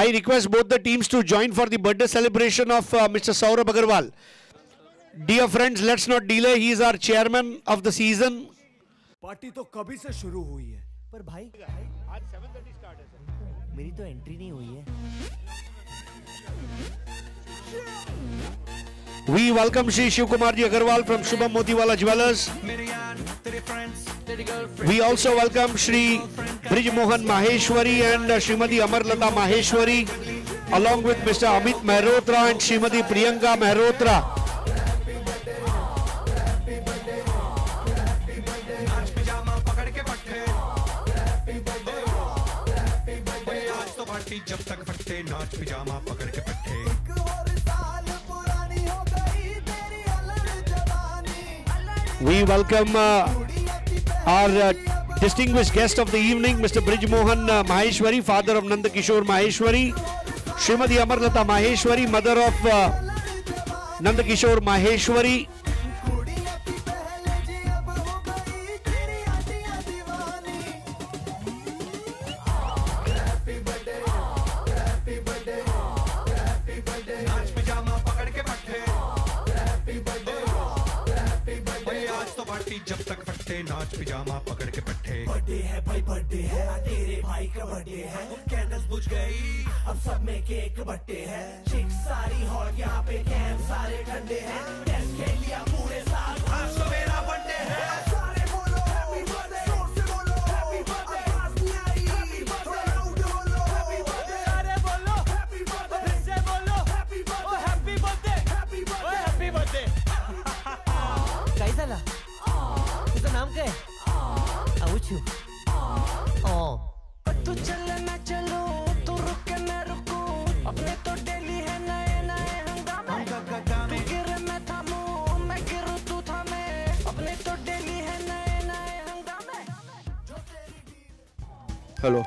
I request both the teams to join for the birthday celebration of Mr. Saurabh Agarwal. Dear friends, let's not delay. He is our chairman of the season. Party तो कभी से शुरू हुई है पर भाई आज 7:30 start है सर मेरी तो एंट्री नहीं हुई है We welcome Shri Shiv Kumar Ji Agarwal from Shubham Motiwala Jewellers. We also welcome Shri Brij Mohan Maheshwari and Srimati Amarlata Maheshwari along with Mr. Amit Mehrotra and Srimati Priyanka Mehrotra. जब तक फटे नाच pyjama पकड़ के पट्टे We welcome our distinguished guest of the evening, Mr. Brij Mohan Maheshwari, father of Nanda Kishore Maheshwari, Srimati Amarlata Maheshwari, mother of Nanda Kishore Maheshwari. जब तक फटे नाच पिजामा पकड़ के पट्टे बर्थडे है भाई बर्थडे है तेरे भाई का बर्थडे है कैंडल्स बुझ गई अब सब में केक बट्टे है चिक सारी हॉट यहाँ पे कैंप सारे ठंडे हैं टेस्ट खेल लिया पूरे साल आज तो मेरा बर्थडे है सारे बोलो हैप्पी बर्थडे जोर से बोलो हैप्पी बर्थडे आवाज नहीं आई हैप्पी बर्थडे लाउड बोलो हैप्पी बर्थडे अरे बोलो हैप्पी बर्थडे फिर से बोलो happy birthday happy birthday happy birthday happy birthday कैसा लगा नाम क्या है? आउचू। तू चले मैं चलूं, तू रुके मैं रुकूं, अपने तो डेली है नए नए हंगामे। तू गिरे मैं थामूं, मैं गिरूं तू थामे, अपने तो डेली है नए नए हंगामे। Hello.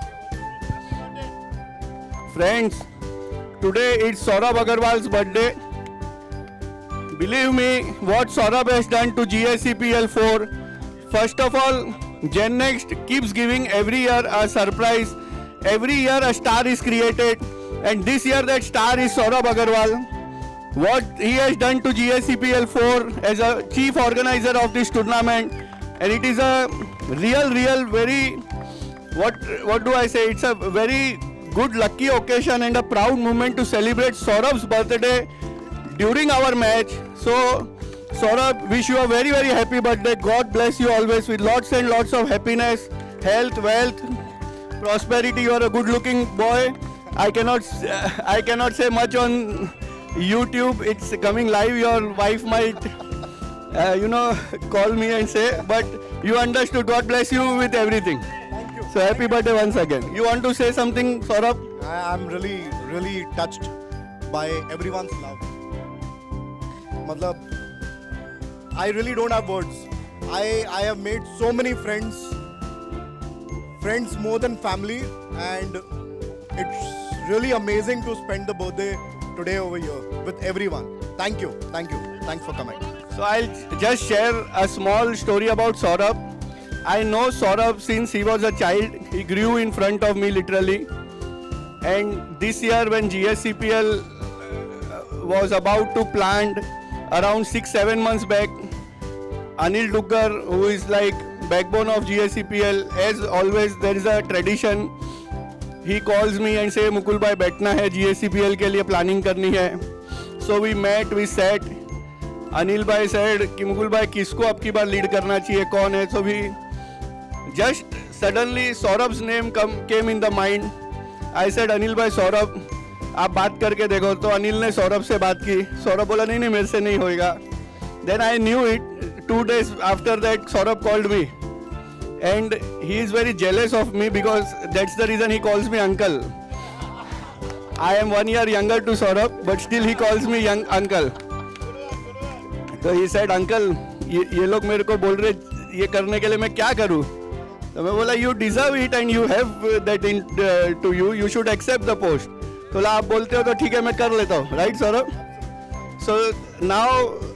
Friends, today it's Saurabh Agarwal's birthday. Believe me, what Saurabh has done to GSCPL 4. First of all, Gen Next keeps giving every year a surprise. Every year a star is created, and this year that star is Saurabh Agarwal. What he has done to GSCPL 4 as a chief organizer of this tournament, and it is a real very, what do I say? It's a very good lucky occasion and a proud moment to celebrate Saurabh's birthday during our match. So Saurabh, wish you a very happy birthday. God bless you always with lots and lots of happiness, health, wealth, prosperity. You are a good looking boy. I cannot say much on YouTube. It's coming live. Your wife might call me and say, but you understood. God bless you with everything. Thank you. So happy birthday once again. You want to say something, Saurabh? I'm really touched by everyone's love. Matlab, I really don't have words. I have made so many friends more than family, and it's really amazing to spend the birthday today over here with everyone. Thank you. Thanks for coming. So I'll just share a small story about Saurabh. I know Saurabh since he was a child. He grew in front of me literally. And this year when GSCPL was about to plant around 6-7 months back, Anil Duggar, who is like backbone of GSCPL, as always there is a tradition. He calls me and say, Mukul bhai बैठना है, GSCPL के लिए planning करनी है. So we met, we sat. Anil bhai said कि मुकुल भाई किसको अब की बार lead करना चाहिए, कौन है? So we just suddenly Saurabh's name came in the mind. I said, Anil bhai, Saurabh, आप बात करके देखो. तो अनिल ने सौरभ से बात की. सौरभ बोला नहीं मेरे से नहीं होएगा. Then I knew it. 2 days after that, Saurabh called me, and he is very jealous of me because that's the reason he calls me uncle. I am 1 year younger to Saurabh, but still he calls me young uncle. So he said, uncle, ये लोग मेरे को बोल रहे ये करने के लिए मैं क्या करूँ? तो मैं बोला, you deserve it and you have that to you. You should accept the post. तो बोला आप बोलते हो तो ठीक है मैं कर लेता हूँ, right Saurabh? So now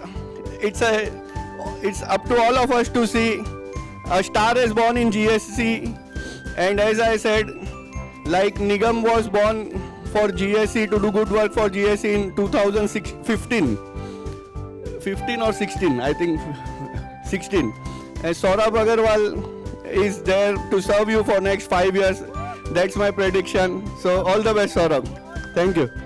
it's up to all of us to see a star is born in GSC, and as I said, like Nigam was born for GSC, to do good work for GSC in 2015. 15 or 16, I think 16. And Saurabh Agarwal is there to serve you for next 5 years. That's my prediction. So all the best, Saurabh. Thank you.